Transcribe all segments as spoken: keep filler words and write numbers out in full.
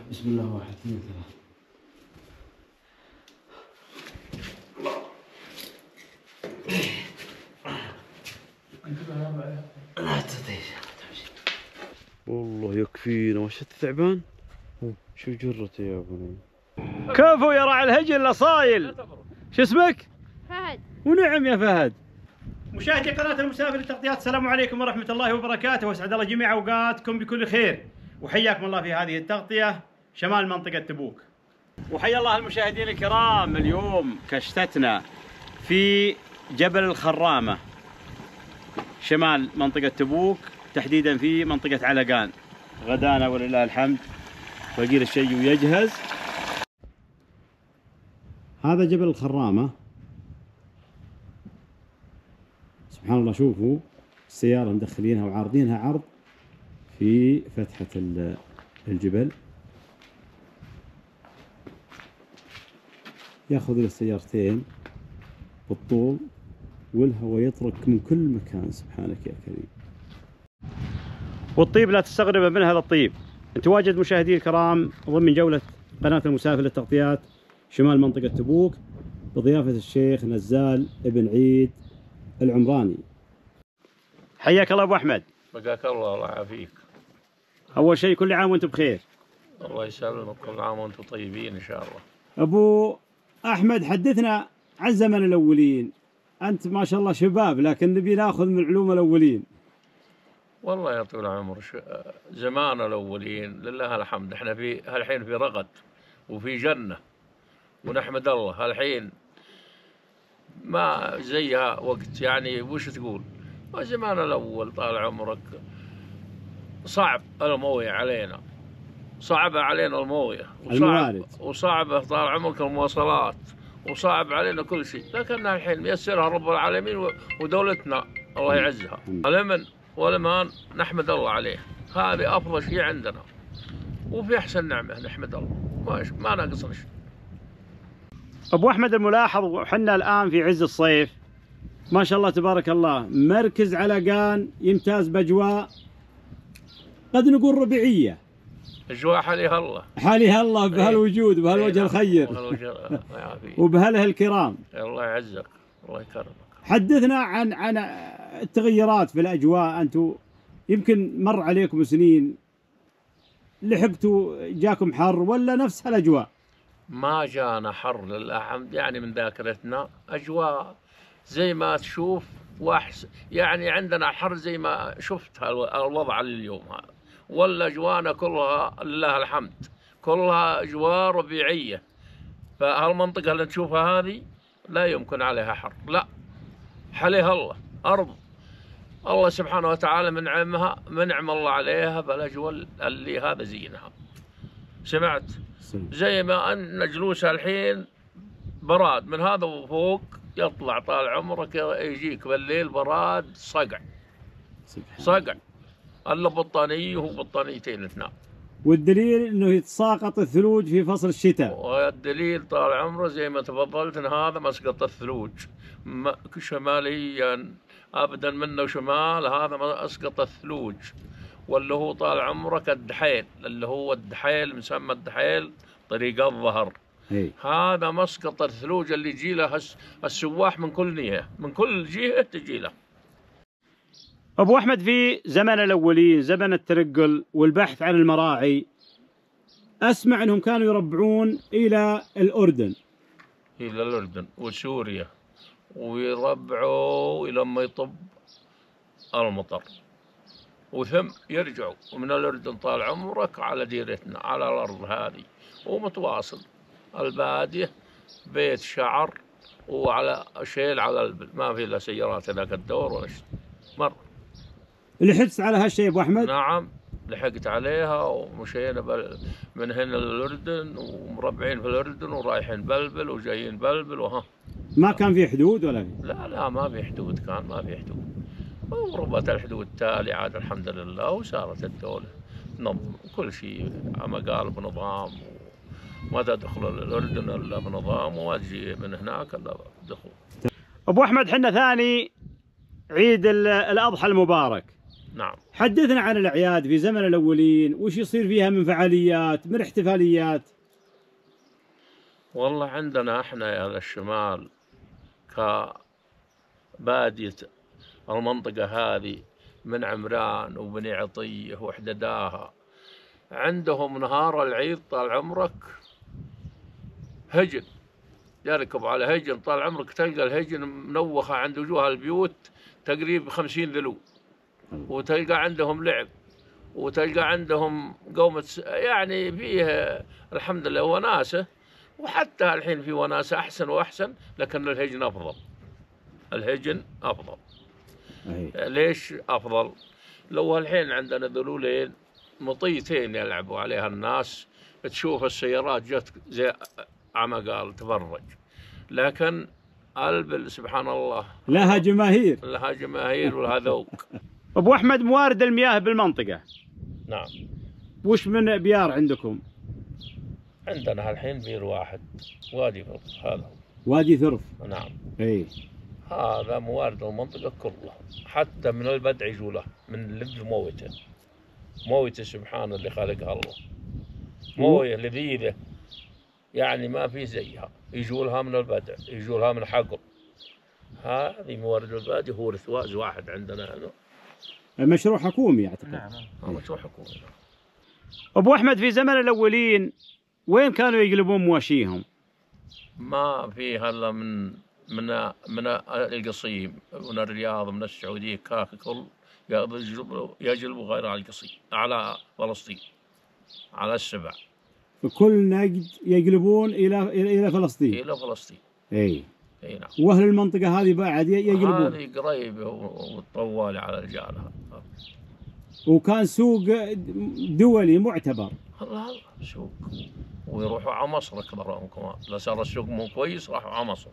بسم الله. واحد اثنين ثلاثة. لا تستطيع. والله يكفينا. وش الثعبان؟ شو جرته يا ابني؟ كفو يا راعي الهجل الاصايل. شو اسمك؟ فهد. ونعم يا فهد. مشاهدي قناة المسافر للتغطيات، السلام عليكم ورحمة الله وبركاته، واسعد الله جميع اوقاتكم بكل خير، وحياكم الله في هذه التغطية شمال منطقة تبوك. وحيا الله المشاهدين الكرام. اليوم كشتتنا في جبل الخرامة شمال منطقة تبوك، تحديدا في منطقة علقان. غدانا ولله الحمد، فقير الشيء ويجهز. هذا جبل الخرامة، سبحان الله. شوفوا السيارة مدخلينها وعارضينها عرض في فتحة الجبل، ياخذ السيارتين بالطول والهواء يطرق من كل مكان. سبحانك يا كريم. والطيب لا تستغرب من هذا الطيب. نتواجد مشاهدي الكرام ضمن جولة قناة المسافر للتغطيات شمال منطقة تبوك بضيافة الشيخ نزال ابن عيد العمراني. حياك الله ابو احمد. بقاك الله. الله يعافيك. اول شيء كل عام وانتم بخير. الله يسلمك. كل عام وانتم طيبين ان شاء الله. ابو احمد، حدثنا عن زمن الاولين. انت ما شاء الله شباب، لكن نبي ناخذ من علوم الاولين. والله يا طول العمر، زمان الاولين لله الحمد. احنا في هالحين في رغد وفي جنه ونحمد الله. هالحين ما زيها وقت، يعني وش تقول؟ زمان الاول طال عمرك صعب المويه علينا، صعبة علينا المويه، وصعب وصعبة طال عمرك المواصلات، وصعب علينا كل شيء. لكن الحين ميسرها رب العالمين ودولتنا الله يعزها. الامن والامان نحمد الله عليه، هذه افضل شيء عندنا، وفي احسن نعمه نحمد الله، ما ما ناقصنا شيء. ابو احمد، الملاحظ وحنا الان في عز الصيف، ما شاء الله تبارك الله، مركز علقان يمتاز باجواء قد نقول ربيعيه. اجواء حاليها الله، حاليها الله بهالوجود وبهالوجه الخير وبهاله الكرام. الله يعزك الله يكرمك. حدثنا عن عن التغيرات في الاجواء. انتم يمكن مر عليكم سنين، لحقتوا جاكم حر ولا نفس هالاجواء؟ ما جانا حر لله الحمد، يعني من ذاكرتنا اجواء زي ما تشوف واحس، يعني عندنا حر زي ما شفت الوضع اليوم هذا، ولا اجوانا كلها لله الحمد كلها اجواء ربيعيه. فهالمنطقه اللي تشوفها هذه لا يمكن عليها حر، لا حليها الله، ارض الله سبحانه وتعالى منعمها، منعم الله عليها بالاجواء اللي هذا زينها. سمعت زي ما ان جلوسها الحين براد من هذا وفوق، يطلع طال عمرك يجيك بالليل براد صقع صقع، الا بطانيه وبطانيتين اثنان. والدليل انه يتساقط الثلوج في فصل الشتاء. والدليل طال عمره زي ما تفضلت ان هذا مسقط الثلوج شماليا ابدا، منه وشمال هذا مسقط الثلوج. واللي هو طال عمرك الدحيل، اللي هو الدحيل مسمى الدحيل طريق الظهر، هي. هذا مسقط الثلوج اللي يجي له السواح من كل نية، من كل جهة تجي له. أبو أحمد، في زمن الأولين زمن الترقل والبحث عن المراعي، أسمع أنهم كانوا يربعون إلى الأردن. إلى الأردن وسوريا، ويربعوا إلى ما يطب المطر، وثم يرجعوا ومن الأردن طال عمرك على ديرتنا على الأرض هذه، ومتواصل البادية بيت شعر وعلى شيل على البل، ما في إلا سيارات ذاك الدور ولا شيء. مر لحقت على هالشيء أبو أحمد؟ نعم لحقت عليها، ومشينا من هنا للأردن، ومربعين في الأردن ورايحين بلبل وجايين بلبل وها. ما كان في حدود ولا في؟ لا لا ما في حدود، كان ما في حدود، وربت الحدود تالي عاد الحمد لله، وصارت الدولة نظم كل شيء مقال بنظام، وما تدخل الأردن إلا بنظام، وما تجي من هناك إلا دخول. أبو أحمد، حنا ثاني عيد الأضحى المبارك، نعم. حدثنا عن الأعياد في زمن الأولين، وش يصير فيها من فعاليات، من احتفاليات؟ والله عندنا احنا يا الشمال كبادية المنطقة هذه من عمران وبني عطية وحدداها، عندهم نهار العيد طال عمرك هجن، يركب على هجن طال عمرك، تلقى الهجن منوخة عند وجوه البيوت تقريبا خمسين ذلو، وتلقى عندهم لعب، وتلقى عندهم قومة، يعني فيه الحمد لله وناسة، وحتى الحين في وناسة أحسن وأحسن، لكن الهجن أفضل. الهجن أفضل. أي. ليش أفضل؟ لو الحين عندنا ذلولين مطيتين يلعبوا عليها الناس، تشوف السيارات جت زي عما قال تفرج، لكن البل سبحان الله لها جماهير، لها جماهير ولها ذوق. أبو أحمد، موارد المياه بالمنطقة. نعم. وش من بيار عندكم؟ عندنا الحين بير واحد، وادي ثرف، هذا وادي ثرف. نعم. اي هذا موارد المنطقة كلها، حتى من البدع يجوا له، من لب مويته مويته سبحان اللي خلقها الله، مويه لذيذة يعني ما في زيها، يجوا لها من البدع، يجوا لها من حقل. هذه موارد البادي، هو رثواز واحد عندنا هنا. مشروع حكومي اعتقد. نعم. مشروع حكومي. أبو أحمد، في زمن الأولين وين كانوا يقلبون مواشيهم؟ ما فيها إلا من من من القصيم، من الرياض، من السعودية، كاك كل يجلبوا غير على القصيم، على فلسطين، على السبع. كل نقد يقلبون إلى إلى فلسطين. إلى فلسطين. إي. اي نعم. واهل المنطقة هذه بعد يقلبون. هذه قريبة وطوالة على رجالها. وكان سوق دولي معتبر. الله الله سوق، ويروحوا على مصر اكبرهم كمان، لا صار السوق مو كويس راحوا على مصر.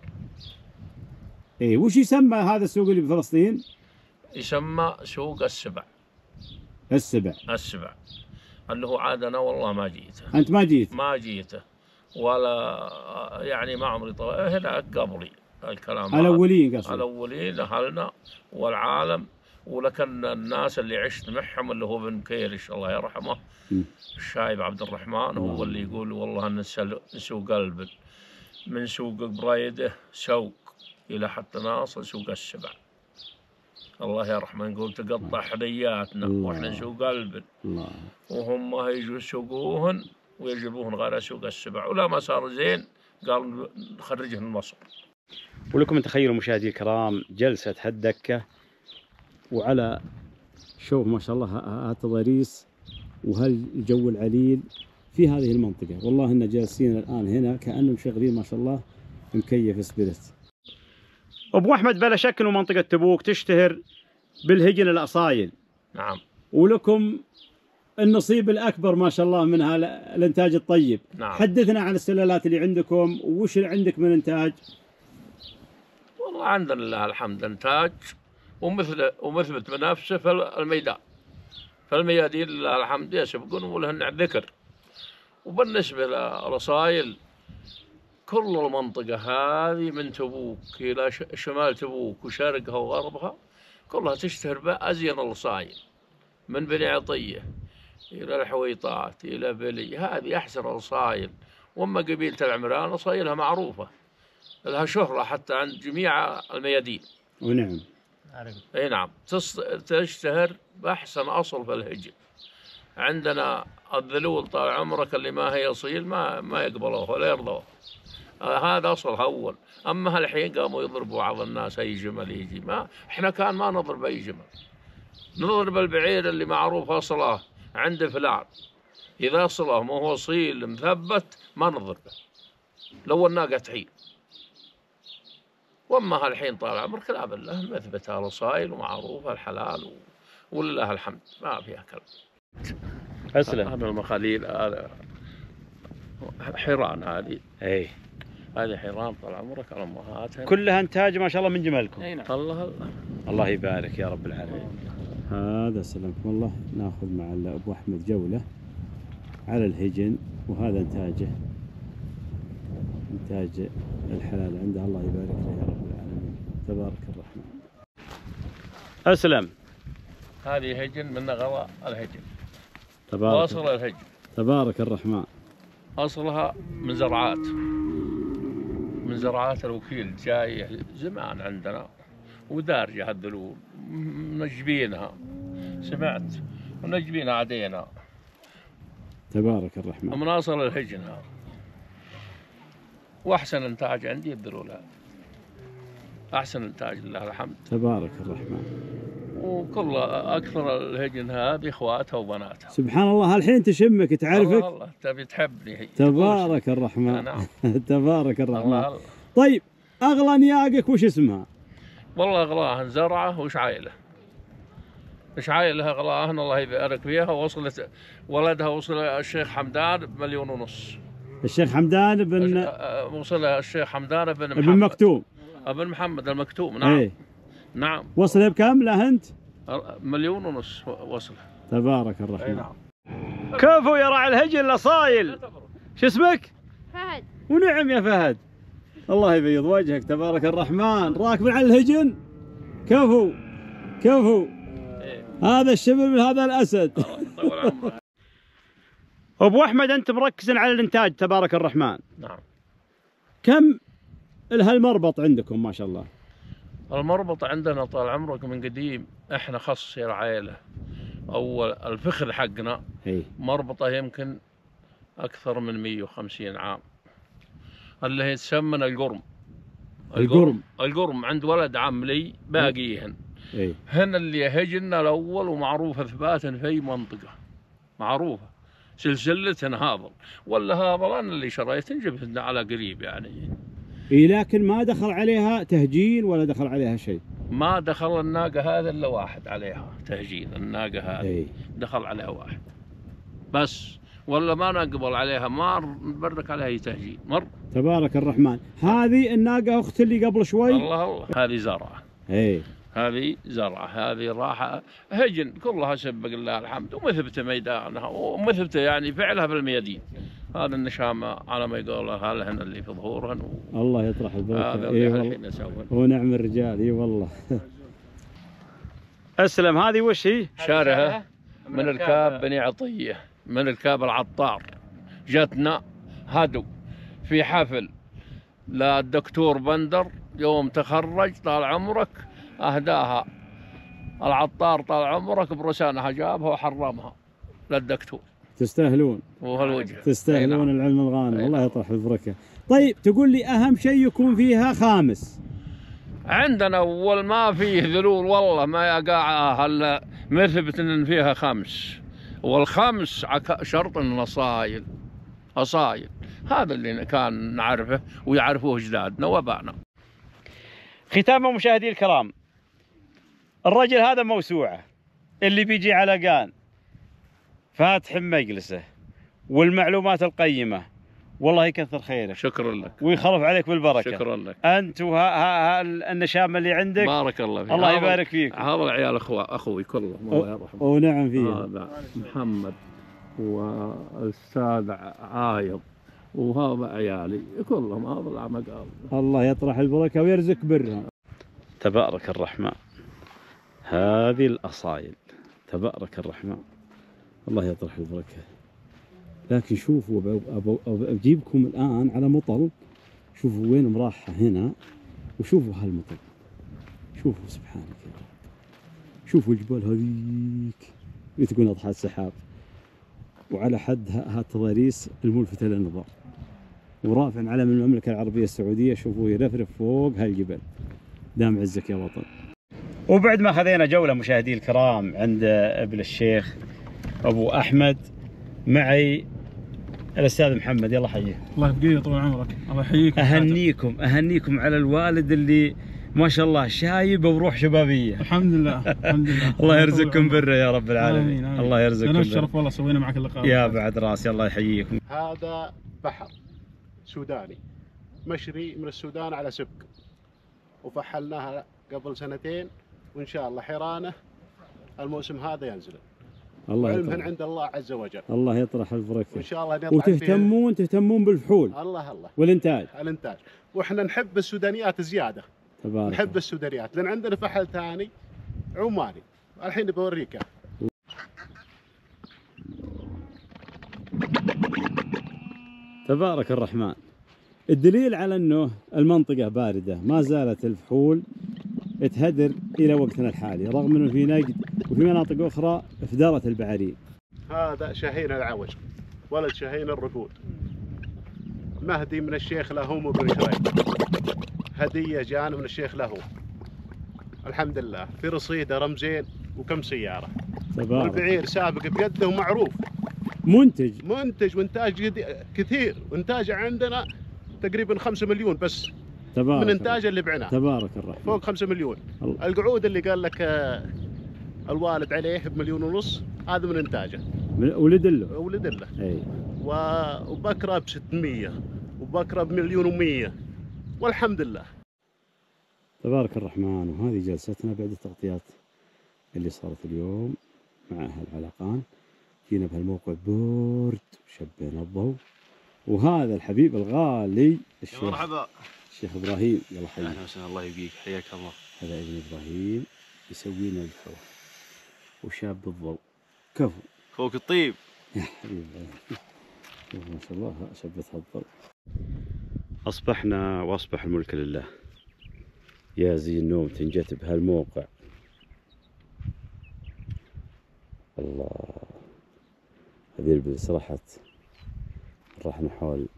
اي، وش يسمى هذا السوق اللي بفلسطين؟ يسمى سوق السبع. السبع. السبع اللي هو عاد انا والله ما جيته. انت ما جيت؟ ما جيته ولا يعني ما عمري طويل هناك قبلي الكلام. الاولين قصدي. الاولين اهلنا والعالم، ولكن الناس اللي عشت معهم اللي هو بن كيرش الله يرحمه، م. الشايب عبد الرحمن هو اللي يقول والله ان سوق قلب من سوق بريده سوق الى حتى ناصل سوق السبع. الله يرحمه يقول تقطع حدياتنا واحنا سوق قلب، وهم يجوا يسوقوهن ويجيبوهن غير سوق السبع، ولا ما صار زين قال نخرجهن من مصر. ولكم تخيلوا مشاهدي الكرام جلسة هالدكة، وعلى شوف ما شاء الله هالتضاريس وهالجو العليل في هذه المنطقة. والله إن جالسين الآن هنا كأنهم مشغلين ما شاء الله مكيف سبيرت. أبو أحمد، بلا شك إنه منطقة تبوك تشتهر بالهجن الأصايل. نعم. ولكم النصيب الأكبر ما شاء الله من الإنتاج الطيب. نعم. حدثنا عن السلالات اللي عندكم، وش اللي عندك من إنتاج؟ والله عندنا لله الحمد إنتاج ومثل ومثبت بنفسه في الميدان، في الميادين لله الحمد يسبقون ولهن ذكر. وبالنسبة للرصايل كل المنطقة هذه من تبوك إلى شمال تبوك وشرقها وغربها كلها تشتهر بأزين الرصايل، من بني عطية إلى الحويطات إلى بلي، هذه أحسن الرصايل. وأما قبيلة العمران رصايلها معروفة لها شهرة حتى عند جميع الميادين. ونعم. اي نعم، تشتهر بأحسن أصل في الهجن. عندنا الذلول طال عمرك اللي ما هي أصيل ما ما يقبلوه ولا يرضوه، آه هذا أصلها أول. أما هالحين قاموا يضربوا بعض الناس أي جمل يجي، ما إحنا كان ما نضرب أي جمل، نضرب البعير اللي معروف أصله عند فلان، إذا أصله ما هو أصيل مثبت ما نضربه لو الناقة تحيل. واما هالحين طال عمرك لا بالله مثبتها رصايل ومعروفه الحلال و... ولله الحمد ما فيها كلام. اسلم. هذا المخاليل هذا حيران، هذه اي هذه حيران طال عمرك امهاتها كلها انتاج ما شاء الله من جمالكم. اي نعم. الله الله الله يبارك يا رب العالمين. هذا سلامكم الله. ناخذ مع ابو احمد جوله على الهجن، وهذا انتاجه إنتاج الحلال عنده. الله يبارك له يا رب العالمين، تبارك الرحمن. أسلم، هذه هجن من غلاء الهجن. تبارك واصل الهجن. تبارك الرحمن. أصلها من زرعات، من زرعات الوكيل، جاي زمان عندنا ودارجة هالذلول، منجبينها، سمعت منجبينها عدينا. تبارك الرحمن. من أصل الهجن هذا، وأحسن إنتاج عندي الذلول هذا، أحسن إنتاج لله الحمد. تبارك الرحمن. وكل أكثر الهجن هذه إخواتها وبناتها. سبحان الله، الحين تشمك تعرفك. الله الله، تبي تحبني هي. تبارك الرحمن. نعم. تبارك الرحمن. الله الله. طيب أغلى نياقك وش اسمها؟ والله أغلاها زرعة وش عائلة. إيش عائلها أغلاها الله يبارك فيها. وصلت ولدها وصل الشيخ حمدان بمليون ونص. الشيخ حمدان بن وصلها الشيخ حمدان بن محمد. ابن مكتوم. ابن محمد المكتوم. نعم. ايه. نعم. وصلها بكم له أنت؟ مليون ونص وصلها. تبارك الرحمن. اي نعم. كفو يا راعي الهجن الأصايل. شو اسمك؟ فهد. ونعم يا فهد، الله يبيض وجهك. تبارك الرحمن. راكب على الهجن. كفو كفو. إيه. هذا الشبل من هذا الأسد. أبو أحمد، أنت مركز على الإنتاج تبارك الرحمن. نعم. كم هالمربط عندكم ما شاء الله؟ المربط عندنا طال عمرك من قديم، احنا خص يا عائله. اول الفخذ حقنا هي. مربطه يمكن اكثر من مئة وخمسين عام، اللي هي تسمن القرم. القرم القرم عند ولد عم لي باقيهن. اي. هن اللي هجنا الاول، ومعروف اثباتا في منطقه معروفه سلسله هابل. ولا هابل انا اللي شريت جبتنا على قريب يعني. اي، لكن ما دخل عليها تهجين ولا دخل عليها شيء. ما دخل الناقه هذا الا واحد عليها تهجين. الناقه هذه اي. دخل عليها واحد بس، ولا ما نقبل عليها، ما نبرك عليها اي تهجين مر. تبارك الرحمن. هذه الناقه اخت اللي قبل شوي. الله الله. هذه زرعه. اي. هذه زرعه، هذه راحه هجن كلها سبق الله الحمد، ومثبته ميدانها ومثبته يعني فعلها بالميادين. هذا النشامه على ما يقول هالهن اللي في ظهورهن و... الله يطرح البركه. هذا اي اللي والله. نسوي. ونعم الرجال. اي والله. اسلم. هذه وش هي؟ شارها من الكاب بني عطيه، من الكاب العطار. جتنا هدو في حفل للدكتور بندر يوم تخرج طال عمرك، اهداها العطار طال عمرك برسانها، جابها وحرمها للدكتور. تستاهلون وهالوجه. تستاهلون العلم الغانم. الله يطرح البركه. طيب تقول لي اهم شيء يكون فيها خامس. عندنا اول ما فيه ذلول والله ما يقع الا مثبت ان فيها خمس، والخمس شرط ان اصايل. اصايل هذا اللي كان نعرفه ويعرفوه اجدادنا وابائنا. ختاما مشاهدي الكرام، الرجل هذا موسوعه، اللي بيجي على قان فاتح مجلسه والمعلومات القيمه، والله يكثر خيرك. شكرا لك ويخلف عليك بالبركه. شكرا لك. انت والنشامه اللي عندك. بارك الله فيك. الله يبارك فيك. هذا العيال اخوي اخوي كلهم الله يرحمه. ونعم فيه. هذا محمد والاستاذ عايض وهذا عيالي كلهم. هذا العمى قال. الله يطرح البركه ويرزق برهم. تبارك الرحمن. هذه الاصايل. تبارك الرحمن. الله يطرح البركه. لكن شوفوا بجيبكم الان على مطل. شوفوا وين مراحه هنا، وشوفوا هالمطل. شوفوا سبحانك يا رب. شوفوا الجبال هذيك تقول اضحى السحاب، وعلى حد هالتضاريس الملفتة للنظر، ورافع علم المملكة العربية السعودية. شوفوا يرفرف فوق هالجبل. دام عزك يا وطن. وبعد ما خذينا جولة مشاهدي الكرام عند ابن الشيخ أبو أحمد، معي الأستاذ محمد. يلا حييه. الله يبقيه طول عمرك. الله يحييك. أهنيكم أهنيكم على الوالد اللي ما شاء الله شايب وروح شبابية. الحمد لله الحمد لله. الله يرزقكم بره يا رب العالمين. آمين آمين. الله يرزقكم. أنا الشرف والله سوينا معك اللقاء. يا بعد راسي. الله يحييكم. هذا بحر سوداني مشري من السودان على سبك، وفحلناها قبل سنتين، وإن شاء الله حرانه الموسم هذا ينزل. الله علمهن عند الله عز وجل. الله يطرح البركة. وإن شاء الله وتهتمون تهتمون بالفحول. الله الله. والإنتاج. الإنتاج. وإحنا نحب السودانيات زيادة. تبارك. نحب السودانيات لأن عندنا فحل ثاني عماني الحين بوريك. تبارك الرحمن. الدليل على انه المنطقة باردة، ما زالت الفحول تهدر الى وقتنا الحالي، رغم انه في نقد وفي مناطق اخرى افدرت البعارين. هذا شاهين العوج، ولد شاهين الركود، مهدي من الشيخ لهوم بن شريك، هدية جانا من الشيخ لهوم. الحمد لله في رصيده رمزين وكم سيارة. تبارك. والبعير سابق بيده ومعروف، منتج منتج وانتاج كثير، وانتاجه عندنا تقريبا خمسة مليون بس. تبارك من انتاجه اللي بعناه تبارك الرحمن فوق خمسة مليون. الله. القعود اللي قال لك الوالد عليه بمليون ونص هذا من انتاجه، ولد له ولد له. اي. وبكره ب ستمية وبكره بمليون ومية والحمد لله. تبارك الرحمن. وهذه جلستنا بعد التغطيات اللي صارت اليوم مع اهل العلاقان. جينا بهالموقع بورد وشبينا الضوء، وهذا الحبيب الغالي الشيخ مرحبا الشيخ ابراهيم. يلا حياك. اهلا وسهلا، الله يبقيك، حياك الله. هذا ابن ابراهيم يسوي لنا الجو وشاب الضوء كفو فوق الطيب يا حبيبي. ما شاء الله شبتها الضوء. اصبحنا واصبح الملك لله. يا زي النوم تنجت بهالموقع. الله. هذه البس راحت رحنا حول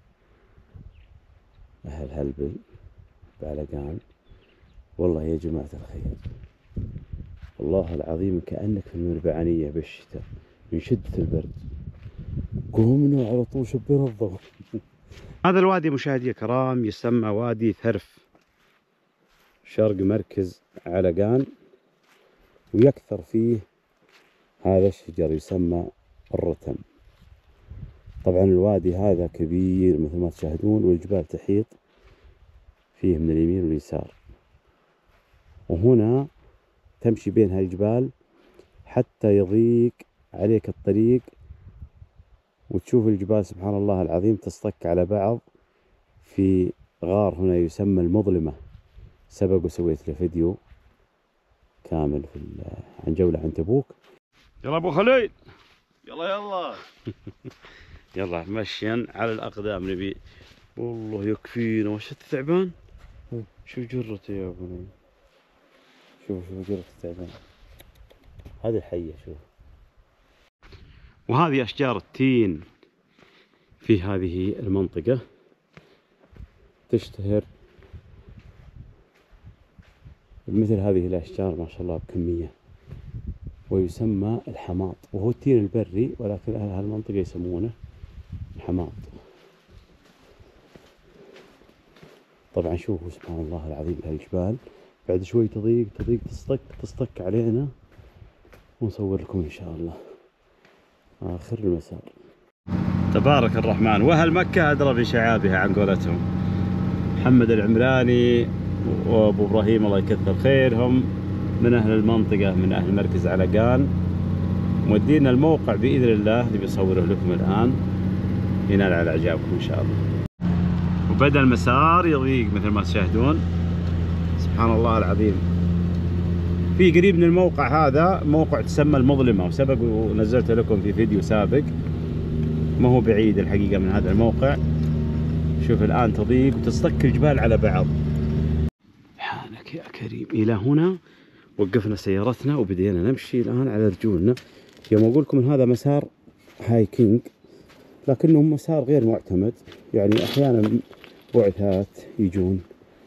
أهل هلبل بعلقان. والله يا جماعة الخير، والله العظيم كأنك في المربعانية بالشتاء من شدة البرد. قومنا على طول شبينا الضوء. هذا الوادي مشاهدي الكرام يسمى وادي ثرف شرق مركز علقان، ويكثر فيه هذا الشجر يسمى الرتم. طبعا الوادي هذا كبير مثل ما تشاهدون، والجبال تحيط فيه من اليمين واليسار، وهنا تمشي بين هالجبال حتى يضيق عليك الطريق وتشوف الجبال سبحان الله العظيم تصطك على بعض في غار هنا يسمى المظلمة. سبق وسويت له فيديو كامل في عن جولة عن تبوك. يلا ابو خليل، يلا يلا يلا مشيا على الاقدام نبي. والله يكفينا. وش الثعبان؟ شوف جرته يا ابني، شوف شوف جرة الثعبان هذه الحية. شوف. وهذه اشجار التين في هذه المنطقة تشتهر بمثل هذه الاشجار ما شاء الله بكمية، ويسمى الحماط، وهو التين البري، ولكن أهل هالمنطقة يسمونه الحماط. طبعا شوفوا سبحان الله العظيم هالجبال بعد شوي تضيق تضيق تصطك تصطك علينا، ونصور لكم إن شاء الله آخر المسار. تبارك الرحمن. وأهل مكة أدرى بشعابها عن قولتهم. محمد العمراني وأبو إبراهيم الله يكثر خيرهم من أهل المنطقة، من أهل مركز علقان، مودينا الموقع بإذن الله اللي بيصوره لكم الآن ينال على إعجابكم إن شاء الله. وبدأ المسار يضيق مثل ما تشاهدون سبحان الله العظيم. في قريب من الموقع هذا موقع تسمى المظلمة، وسبق ونزلت لكم في فيديو سابق، ما هو بعيد الحقيقة من هذا الموقع. شوف الآن تضيق وتصطك الجبال على بعض. سبحانك يا كريم. إلى هنا وقفنا سيارتنا وبدينا نمشي الآن على رجولنا. يوم أقول لكم هذا مسار هايكينج، لكنه مسار غير معتمد، يعني أحيانا بعثات يجون.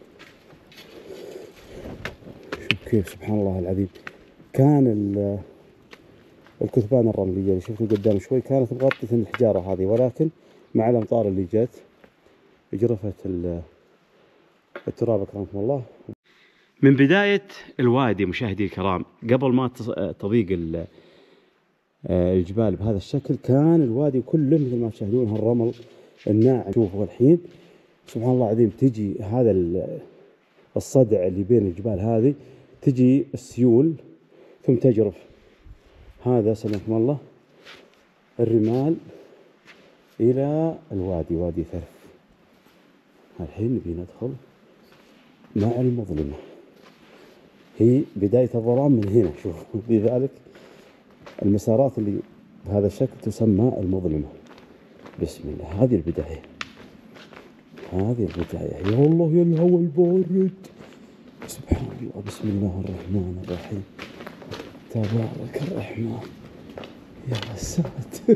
شوف كيف سبحان الله العظيم. كان الكثبان الرملية اللي شفتوا قدام شوي كانت مغطية الحجارة هذه، ولكن مع الأمطار اللي جت جرفت التراب أكرمكم الله. من بداية الوادي مشاهدي الكرام قبل ما تضيق الجبال بهذا الشكل كان الوادي كله مثل ما تشاهدون هالرمل الناعم. شوفوا الحين سبحان الله العظيم تجي هذا الصدع اللي بين الجبال هذه، تجي السيول ثم تجرف هذا سلمكم الله الرمال إلى الوادي، وادي ثرف. الحين نبي ندخل مع المظلمة. هي بداية الظلام من هنا. شوف، لذلك المسارات اللي بهذا الشكل تسمى المظلمة. بسم الله، هذه البداية، هذه البداية. يا الله يا الهوى البارد، سبحان الله. بسم الله الرحمن الرحيم، تبارك الرحمن. يا ساتر.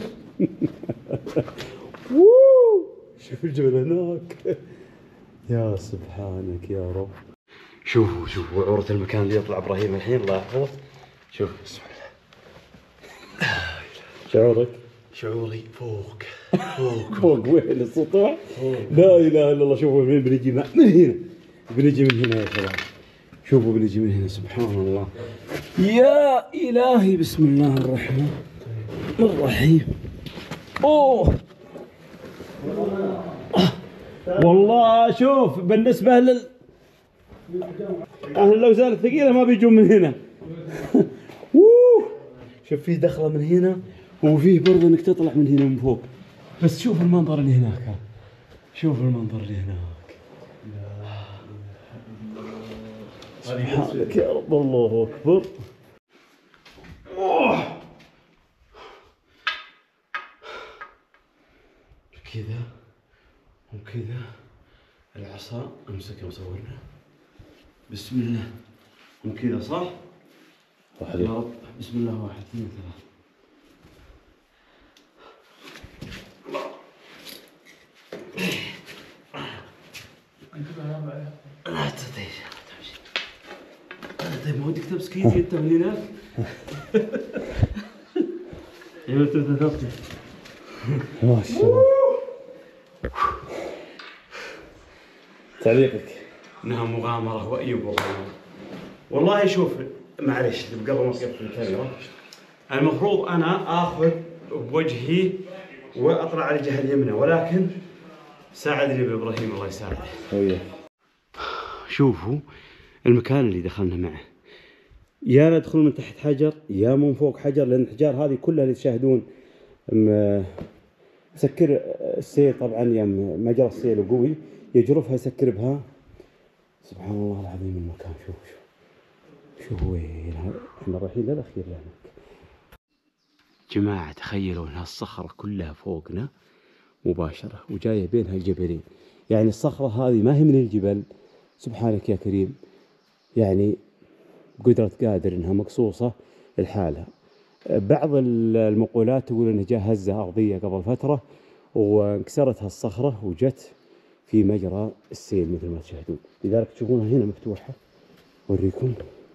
شوف الجبل هناك، يا سبحانك يا رب. شوفوا شوفوا عورة المكان اللي يطلع ابراهيم الحين، الله يحفظه. شوف، بسم الله. شعورك؟ شعوري فوق فوق فوق. وين السطوع؟ لا اله الا الله. شوفوا من بنجي من هنا، بنجي من هنا يا شباب. شوفوا بنجي من هنا، سبحان الله. يا الهي، بسم الله الرحمن الرحيم. اوه والله شوف، بالنسبة لل أهل الأوزان الثقيلة ما بيجون من هنا. شوف، فيه دخلة من هنا وفيه برضه انك تطلع من هنا من فوق. بس شوف المنظر اللي هناك، شوف المنظر اللي هناك. سبحانك يا رب، الله أكبر. كذا وكذا العصا امسكها وصورنا. بسم الله. وكذا صح؟ واحد يا رب. بسم الله. واحد اثنين ثلاثة. لا تستطيع تمشي. طيب ما ودك تمسك ايدي انت من هناك؟ ايوه تبدا تطلع. ما شاء الله. تعليقك؟ انها مغامرة واي مغامرة. والله شوف، معلش قبل ما اقفل الكاميرا، المفروض انا اخذ بوجهي واطلع على الجهة اليمنى، ولكن ساعدني بابراهيم الله يساعده. شوفوا المكان اللي دخلنا معه، يا ندخل من تحت حجر يا من فوق حجر، لان الحجار هذه كلها اللي تشاهدون مسكر السيل طبعا، يوم مجرى السيل وقوي يجرفها يسكر بها. سبحان الله العظيم المكان. شوف شوف شوف وين احنا رايحين للاخير لهناك. جماعة تخيلوا ان هالصخرة كلها فوقنا مباشرة وجاية بينها الجبلين، يعني الصخرة هذه ما هي من الجبل. سبحانك يا كريم، يعني قدرة قادر انها مقصوصة لحالها. بعض المقولات تقول انه جاء هزة ارضية قبل فترة وانكسرت هالصخرة وجت في مجرى السيل مثل ما تشاهدون، لذلك تشوفونها هنا مفتوحة. اوريكم،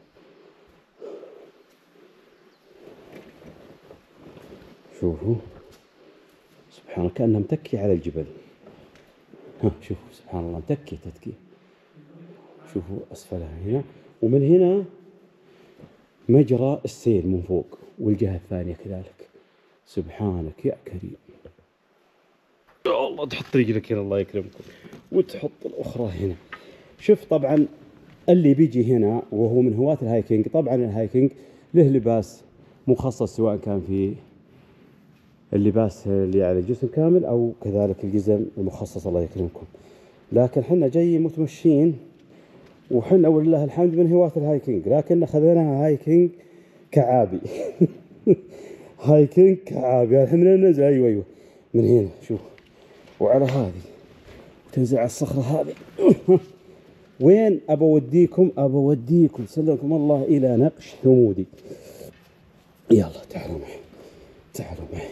شوفوا سبحان الله، كأنها متكي على الجبل. ها شوفوا سبحان الله، متكي تتكي. شوفوا اسفلها هنا، ومن هنا مجرى السيل من فوق، والجهة الثانية كذلك. سبحانك يا كريم. يا الله، تحط رجلك هنا الله يكرمكم، وتحط الأخرى هنا. شوف طبعا اللي بيجي هنا وهو من هواة الهايكينج، طبعا الهايكينج له لباس مخصص، سواء كان في اللباس اللي على الجسم كامل أو كذلك الجزم المخصص الله يكرمكم. لكن حنا جاي متمشين، وحنا ولله الحمد من هواة الهايكينج، لكن أخذناها هايكينج كعابي. هايكينج كعابي. الحين ننزل أيوة أيوة من هنا، شوف، وعلى هذه تنزل على الصخرة هذه. وين أبى أوديكم؟ أبى أوديكم سلمكم الله إلى نقش ثمودي. يلا تعالوا معي، تعالوا معي.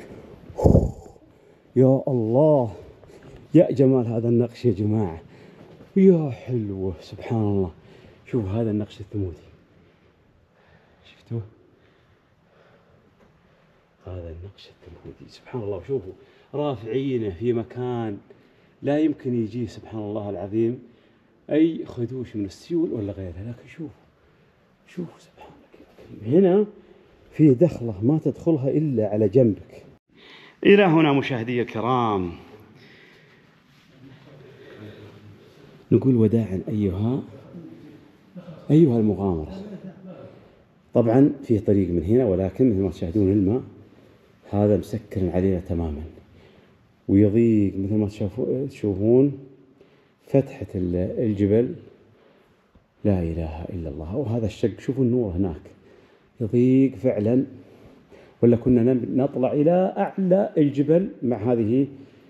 يا الله، يا جمال هذا النقش يا جماعة، يا حلوة سبحان الله. شوف هذا النقش الثمودي، شفتوه؟ هذا النقش الثمودي سبحان الله. شوفوا رافعينه في مكان لا يمكن يجيه سبحان الله العظيم أي خدوش من السيول ولا غيرها، لكن شوفوا شوفوا سبحانك يا كريم. هنا في دخلة ما تدخلها إلا على جنبك. إلى هنا مشاهدي الكرام نقول وداعا أيها أيها المغامرة. طبعا فيه طريق من هنا، ولكن مثل ما تشاهدون الماء هذا مسكر علينا تماما، ويضيق مثل ما تشوفون فتحة الجبل لا إله إلا الله. وهذا الشق شوفوا النور هناك يضيق فعلا، ولا كنا نطلع إلى أعلى الجبل مع هذه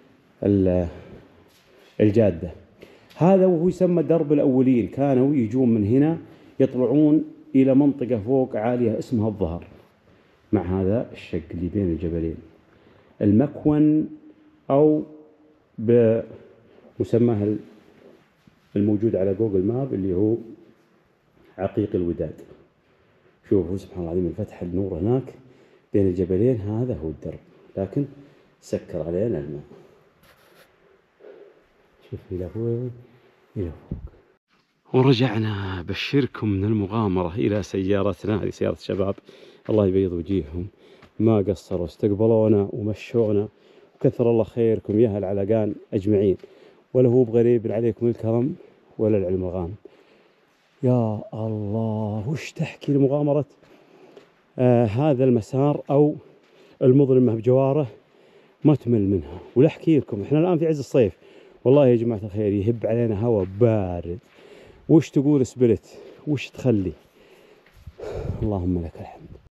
الجادة. هذا وهو يسمى درب الأولين، كانوا يجون من هنا يطلعون إلى منطقة فوق عالية اسمها الظهر، مع هذا الشق اللي بين الجبلين المكون، أو بمسماه الموجود على جوجل ماب اللي هو عقيق الوداد. شوفوا سبحان الله العظيم الفتح النور هناك بين الجبلين، هذا هو الدرب، لكن سكر علينا الماء. شوف إلى فوق إلى فوق. ورجعنا بشركم من المغامرة إلى سيارتنا، هذه سيارة شباب الله يبيض وجيههم، ما قصروا، استقبلونا ومشونا، وكثر الله خيركم يا أهل علقان أجمعين، ولا هو بغريب عليكم الكرم ولا العلم غانم. يا الله وش تحكي لمغامرة آه هذا المسار أو المظلمة بجواره، ما تمل منها. ولا أحكي لكم إحنا الآن في عز الصيف، والله يا جماعة الخير يهب علينا هواء بارد، وش تقول سبلت وش تخلي. اللهم لك الحمد.